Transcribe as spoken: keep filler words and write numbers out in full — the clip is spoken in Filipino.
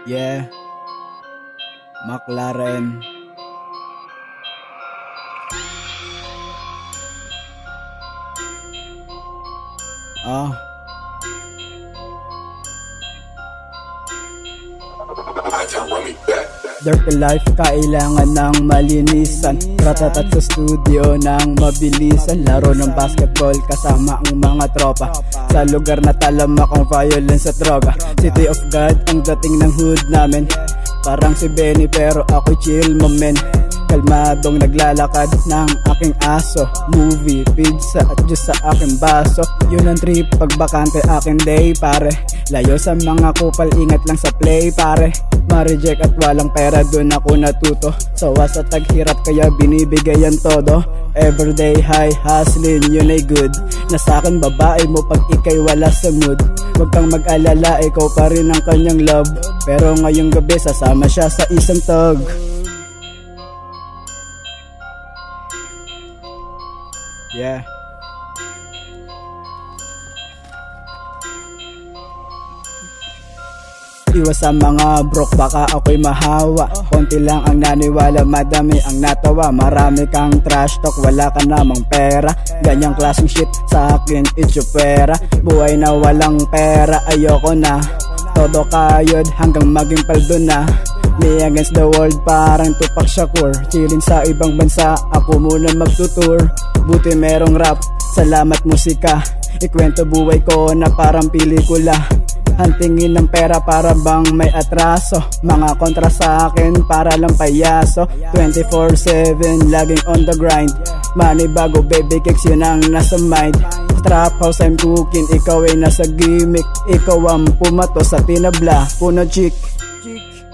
Yeah, McLaren. Ah. Dirty life, kailangan ng malinisan. Ratatat sa studio ng mabilisan. Laro ng basketball kasama ang mga tropa. Sa lugar na talamak ang violence at droga. City of God ang dating ng hood namin. Parang si Benny pero ako chill moment. Kalmadong naglalakad ng aking aso. Movie, pizza at juice sa aking baso. Yun ang trip pag bakante aking day pare. Layo sa mga kupal, ingat lang sa play pare. Ma-reject at walang pera, dun ako natuto. Sawa sa taghirap kaya binibigayan todo. Everyday high hustling, yun ay good. Nasakin babae mo pag ikay wala sa mood. Huwag kang mag-alala, ikaw pa rin ang kanyang love. Pero ngayong gabi sasama siya sa isang tog. Yeah. Iwas sa mga broke, baka ako'y mahawa. Konti lang ang naniwala, madami ang natawa. Marami kang trash talk, wala ka namang pera. Ganyang klaseng shit sa akin, itsupera. Buhay na walang pera, ayoko na. Todo kayod hanggang maging paldo na. Me against the world, parang Tupac Shakur. Chilling sa ibang bansa, ako muna magtutour. Buti merong rap, salamat musika. Ikwento buhay ko na parang pelikula. Hantingin ng pera para bang may atraso. Mga kontra sa akin para lang payaso. Twenty-four seven laging on the grind. Money bago baby kicks, yun ang nasa mind. Trap house I'm cooking, ikaw ay nasa gimmick. Ikaw ang pumato sa tinabla, puno chick.